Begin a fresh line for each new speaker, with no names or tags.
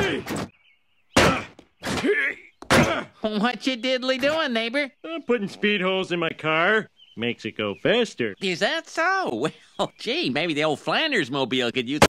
What you diddly doing, neighbor?
I'm putting speed holes in my car. Makes it go faster.
Is that so? Well, gee, maybe the old Flanders mobile could use...